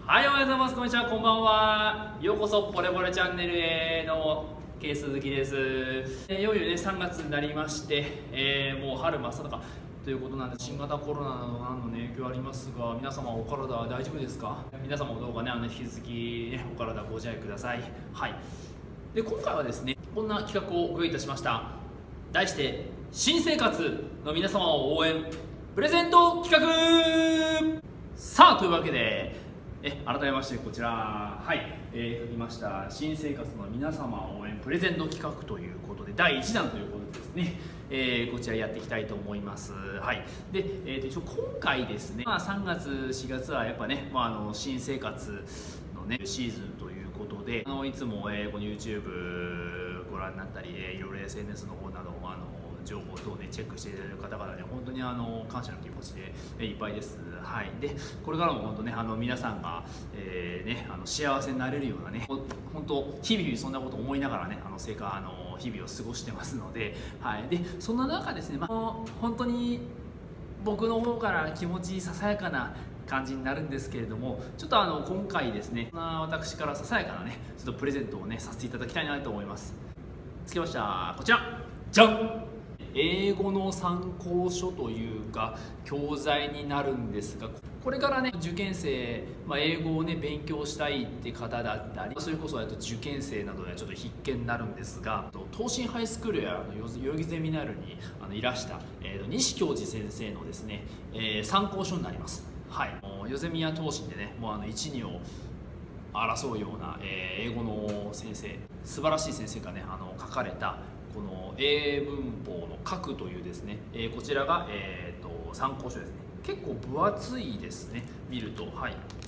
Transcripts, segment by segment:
はい、おはようございます。こんにちは、こんばんは。ようこそ、ポレポレチャンネルへのケース鈴木です。いよいよね、3月になりまして、もう春真っ只中ということなんです。新型コロナなどの、影響ありますが、皆様お体は大丈夫ですか？皆様もどうかね、引き続き、ね、お体ご自愛ください。はい。で、今回はですね、こんな企画をご用意いたしました。題して、新生活の皆様を応援プレゼント企画。さあ、というわけで、改めましてこちら、はい、書きました新生活の皆様応援プレゼント企画ということで第1弾ということでですね、こちらやっていきたいと思います。はい。で、一応今回ですね、3月4月はやっぱね、新生活のねシーズンということで、いつも、この YouTube ご覧になったり、いろいろ SNS の方など情報等でチェックしていただいる方々に本当に感謝の気持ちでいっぱいです。はい。で、これからも本当ね皆さんが、幸せになれるようなね、本当日々そんなこと思いながらね日々を過ごしてますので、はい。で、そんな中ですね、本当に僕の方から気持ちささやかな感じになるんですけれども、ちょっと今回ですね、私からささやかなねちょっとプレゼントをねさせていただきたいなと思います。つけました。こちらじゃん。英語の参考書というか教材になるんですが、これからね受験生、英語をね勉強したいって方だったり、それこそ受験生などではちょっと必見になるんですが、東進ハイスクールや代々木ゼミナールにいらした、西教授先生のですね、参考書になります。はい。代ゼミや東進でねもう1、2を争うような、英語の先生、素晴らしい先生がね書かれたこの英文法の書くというですね、こちらが、参考書ですね。結構分厚いですね、見ると。はい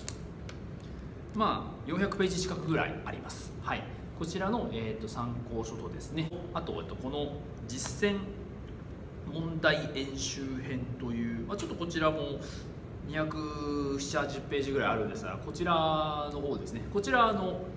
。400ページ近くぐらいあります。はい。こちらの、参考書とですね、あと、この実践問題演習編という、ちょっとこちらも270ページぐらいあるんですが、こちらの方ですね、こちら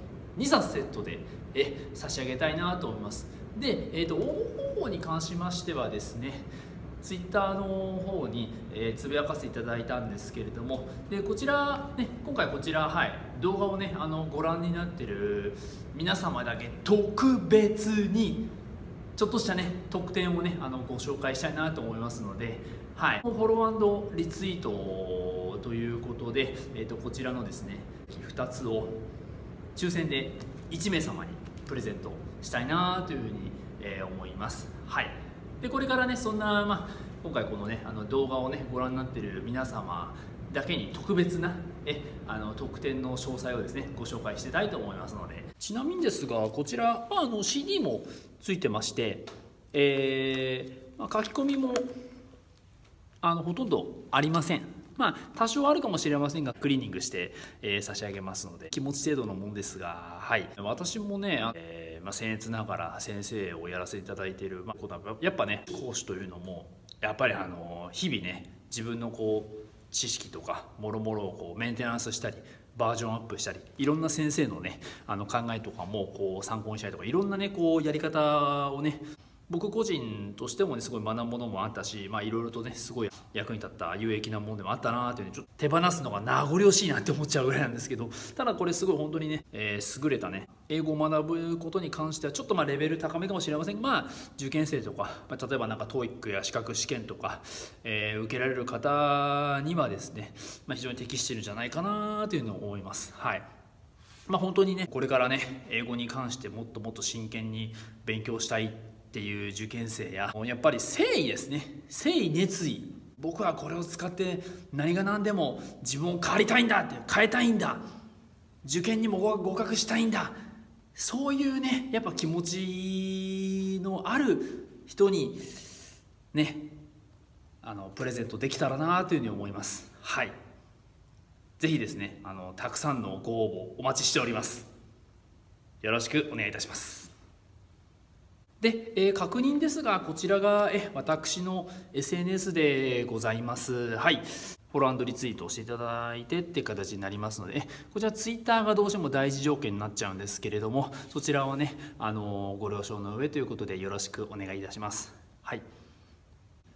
2冊セットで差し上げたいなと思います。で、応募方法に関しましてはですね、ツイッターの方に、つぶやかせていただいたんですけれども、でこちら、ね、今回こちら、はい、動画をねご覧になっている皆様だけ特別にちょっとしたね特典をねご紹介したいなと思いますので、はい、フォロー&リツイートということで、こちらのですね2つを抽選で1名様にプレゼントしたいなというふうに、思います。はい。でこれからねそんな、今回このね動画をねご覧になっている皆様だけに特別な特典の詳細をですねご紹介していきたいと思いますので、ちなみにですがこちら、CD もついてまして、書き込みもほとんどありません。多少あるかもしれませんがクリーニングして、差し上げますので気持ち程度のものですが、はい、私もね、僭越ながら先生をやらせていただいている、やっぱね講師というのもやっぱり日々ね自分の知識とかもろもろをメンテナンスしたりバージョンアップしたり、いろんな先生のね考えとかも参考にしたりとか、いろんなねやり方をね僕個人としてもねすごい学ぶものもあったし、いろいろとねすごい役に立った有益なものでもあったなというふうにちょっと手放すのが名残惜しいなって思っちゃうぐらいなんですけど、ただこれすごい本当にね、優れたね英語を学ぶことに関してはちょっとレベル高めかもしれませんが、受験生とか、例えばTOEIC や資格試験とか、受けられる方にはですね、非常に適しているんじゃないかなというのを思います。はい。本当にねこれからね英語に関してもっともっと真剣に勉強したいっていう受験生や、やっぱり誠意ですね、誠意熱意、僕はこれを使って何が何でも自分を変わりたいんだって、変えたいんだ、受験にも合格したいんだ、そういうねやっぱ気持ちのある人にねプレゼントできたらなというふうに思います。はい。ぜひですねたくさんのご応募お待ちしております。よろしくお願いいたします。で、確認ですがこちらが私の SNS でございます。はい。フォロー&リツイートをしていただいてっていう形になりますので、こちらツイッターがどうしても第一条件になっちゃうんですけれども、そちらはねご了承の上ということでよろしくお願いいたします。はい。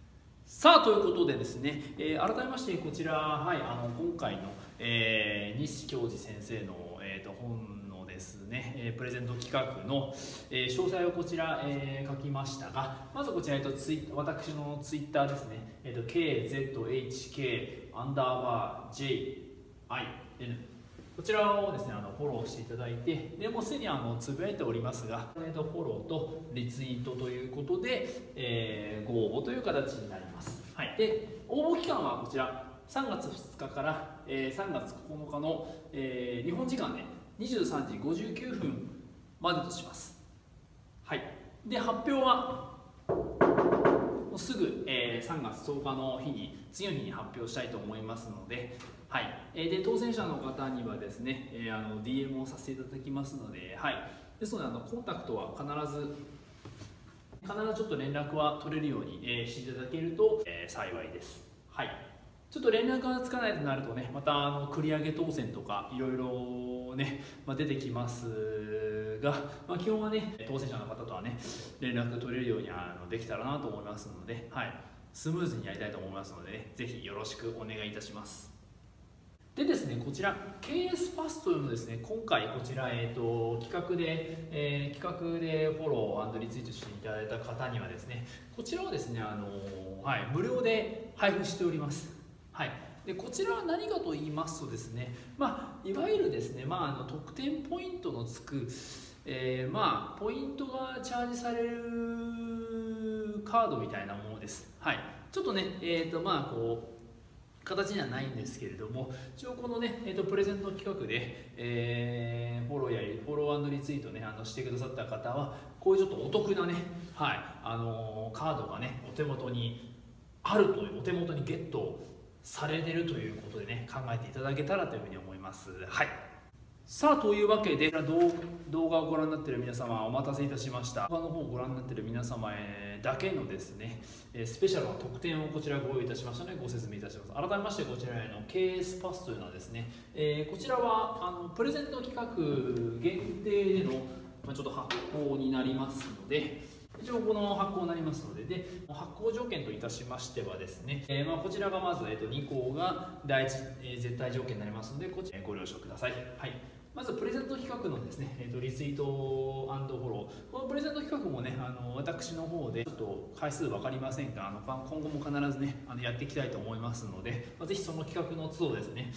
さあということでですね、改めましてこちら、はい、今回の、西教授先生の、本のですね、プレゼント企画の、詳細をこちら、書きましたが、まずこちら、私のツイッターですね、KZHK_JINこちらをですね、フォローしていただいて、でもうすでにつぶやいておりますが、フォローとリツイートということで、ご応募という形になります。はい、で応募期間はこちら3月2日から、3月9日の、日本時間で23時59分までとします。はい、で発表はもうすぐ、3月10日の日に次の日に発表したいと思いますので、はい、で当選者の方にはですね、DM をさせていただきますので、はい、ですのでコンタクトは必ずちょっと連絡は取れるように、していただけると、幸いです。はい、ちょっと連絡がつかないとなるとね、また繰り上げ当選とかいろいろね、出てきますが、基本はね当選者の方とはね連絡が取れるようにできたらなと思いますので、はい、スムーズにやりたいと思いますので、ね、ぜひよろしくお願いいたします。でですね、こちら KS パスというのですね、今回こちら、企画でフォロー&リツイートしていただいた方にはですね、こちらをですね、はい、無料で配布しております。はい、でこちらは何かと言いますとですね、いわゆるですね、特典ポイントのつく、ポイントがチャージされるカードみたいなものです。はい、ちょっとね、こう形にはないんですけれども、一応このね、プレゼント企画で、フォロー&リツイートねしてくださった方は、こういうちょっとお得なね、はい、カードがねお手元にあるという、お手元にゲットされてるということでね、考えていただけたらというふうに思います。はい、さあというわけで動画をご覧になっている皆様お待たせいたしました。動画の方をご覧になっている皆様へだけのですねスペシャルな特典をこちらご用意いたしましたのでご説明いたします。改めましてこちらへの KS パスというのはですね、こちらはプレゼント企画限定でのちょっと発行になりますので、一応この発行になりますので、発行条件といたしましてはですね、こちらがまず、2項が第一、絶対条件になりますので、こちらご了承ください。はい、まずプレゼント企画のですね、リツイート&フォロー、このプレゼント企画もね、私の方でちょっと回数分かりませんが、今後も必ずねやっていきたいと思いますので、ぜひその企画の都度ですね、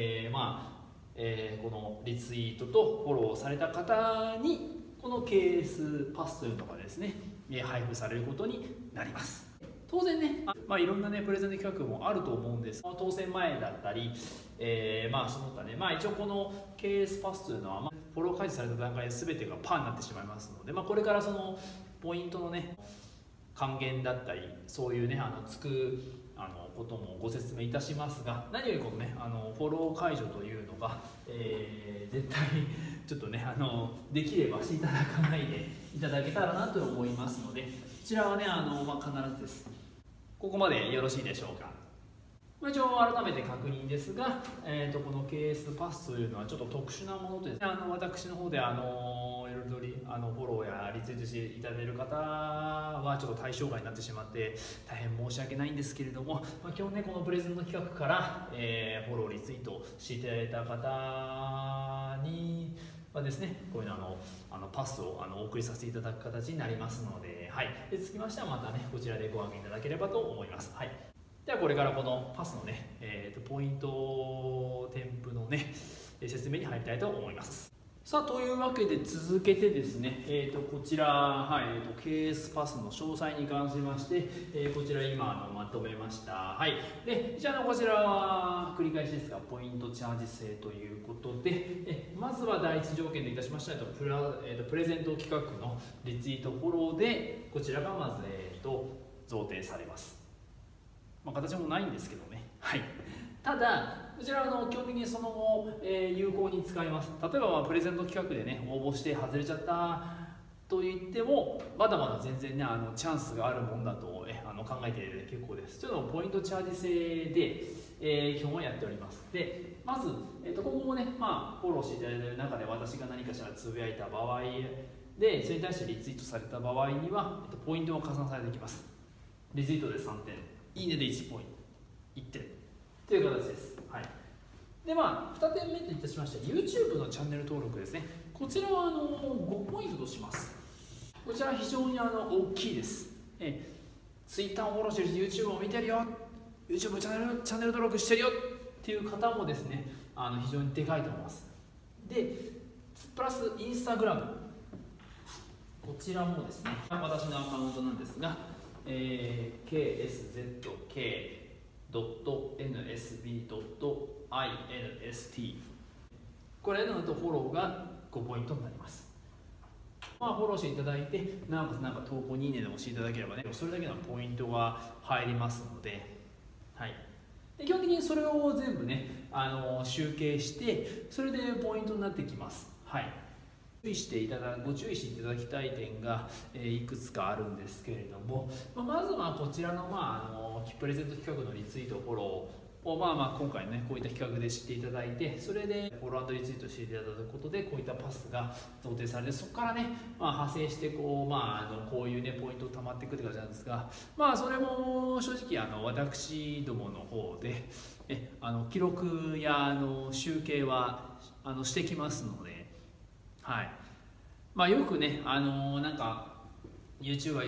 このリツイートとフォローされた方にこの KS パスというのがですね配布されることになります。当然ね、いろんなねプレゼント企画もあると思うんです。当選前だったり、その他ね、一応この KS パスというのは、フォロー開始された段階で全てがパーになってしまいますので、これからそのポイントのね還元だったり、そういうねつくこともご説明いたしますが、何よりこのねフォロー解除というのが、絶対ちょっとねできればしていただかないでいただけたらなと思いますので、こちらはね必ずです。ここまでよろしいでしょうか。一応改めて確認ですが、この KS パスというのはちょっと特殊なもので、私の方でいろいろフォローやリツイートしていただける方はちょっと対象外になってしまって大変申し訳ないんですけれども、今日ねこのプレゼント企画から、フォローリツイートしていただいた方にはですね、こういうのパスをお送りさせていただく形になりますので、はい、でつきましてはまたねこちらでご案内いただければと思います。はい、ではこれからこのパスのね、ポイント添付のね説明に入りたいと思います。さあというわけで続けてですね、こちら、はい、KS パスの詳細に関しまして、こちら今まとめました。はい、でじゃあこちらは繰り返しですがポイントチャージ制ということで、まずは第一条件といたしましてはプレゼント企画のリツイートフォローでこちらがまず、贈呈されます。形もないんですけどね。はい、ただこちらは基本的にその後、有効に使います。例えばプレゼント企画でね応募して外れちゃったと言ってもまだまだ全然ねチャンスがあるもんだと、考えている結構です。というのもポイントチャージ制で、基本はやっております。でまず、今後もね、フォローしていただいている中で私が何かしらつぶやいた場合でそれに対してリツイートされた場合には、ポイントが加算されてきます。リツイートで3点いいねで1ポイント、1点という形です。はい。で2点目といたしまして YouTube のチャンネル登録ですね。こちらは5ポイントとします。こちらは非常に大きいです。Twitter をフォローしてるし YouTube を見てるよ、 YouTube チャンネル登録してるよっていう方もですね非常にでかいと思います。でプラス Instagram、 こちらもですね私のアカウントなんですが、kszk.nsb.inst これのフォローが5ポイントになります。フォローしていただいて、なおかつ投稿にいいねで押していただければね、それだけのポイントが入りますので、はい、で基本的にそれを全部ね集計して、それでポイントになってきます。はい、ご注意していただきたい点がいくつかあるんですけれども、まずはこちらのプレゼント企画のリツイートフォローを今回ねこういった企画で知っていただいて、それでフォロー&リツイートしていただくことでこういったパスが贈呈されて、そこからね、派生してこういうねポイントたまっていくって感じなんですが、それも正直私どもの方で記録や集計はしてきますので、はい、よくねYouTube は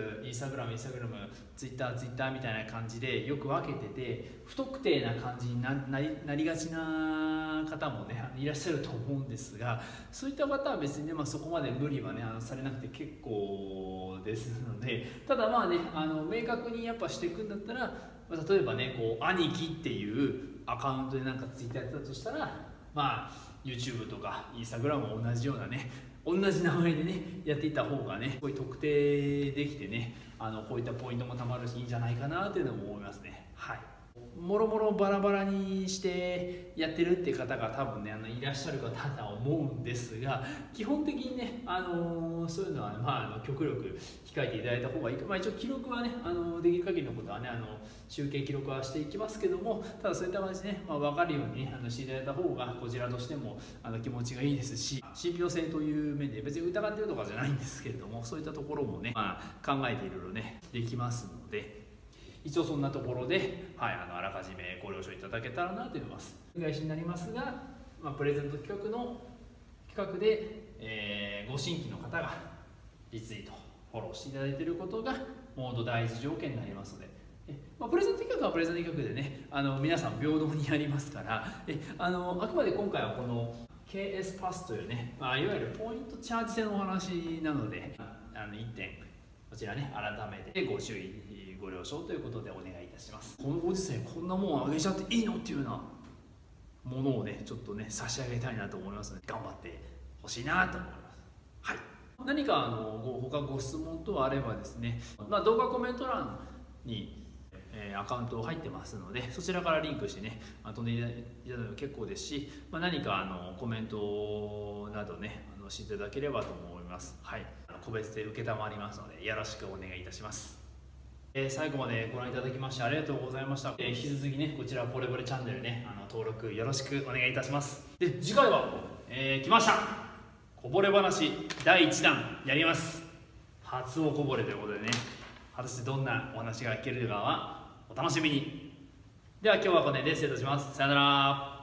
YouTube、Instagram、Twitter みたいな感じでよく分けてて、不特定な感じになりがちな方もねいらっしゃると思うんですが、そういった方は別にね、そこまで無理はねされなくて結構ですので、ただ明確にやっぱしていくんだったら、例えばね兄貴っていうアカウントでTwitter やってたとしたら、YouTube とか Instagram も同じようなね、同じ名前でねやっていった方がね、こういう特定できてねこういったポイントもたまるしいいんじゃないかなというのも思いますね。はい、もろもろバラバラにしてやってるっていう方が多分ねいらっしゃるかなとは思うんですが、基本的にねそういうのは極力控えていただいた方がいいか、一応記録はねできる限りのことはね集計記録はしていきますけども、ただそういった感じでね、分かるようにねしていただいた方がこちらとしても気持ちがいいですし、信憑性という面で別に疑ってるとかじゃないんですけれども、そういったところもね、考えていろいろねできますので、一応そんなところで、あらかじめご了承いただけたらなと思います。お願いしになりますが、プレゼント企画で、ご新規の方がリツイートフォローしていただいていることがモード第一条件になりますので、プレゼント企画はプレゼント企画でね皆さん平等にやりますから、あくまで今回はこの KS パスというね、いわゆるポイントチャージ制のお話なので、1点こちらね改めてご注意ご了承ということでお願いいたします。このご時世こんなもんあげちゃっていいのっていうようなものをねちょっとね差し上げたいなと思いますので、頑張ってほしいなと思います。はい、何か他ご質問等あればですね、動画コメント欄にアカウント入ってますので、そちらからリンクしてね飛んでいただいても結構ですし、何かコメントなどねしていただければと思います。はい、個別で承りますのでよろしくお願いいたします。最後までご覧いただきましてありがとうございました。引き続きねこちらポレボレチャンネルね登録よろしくお願いいたします。で次回は、来ましたこぼれ話第1弾やります。初おこぼれということでね、果たしてどんなお話が聞けるかはお楽しみに。では今日はこれで失礼いたします。さよなら。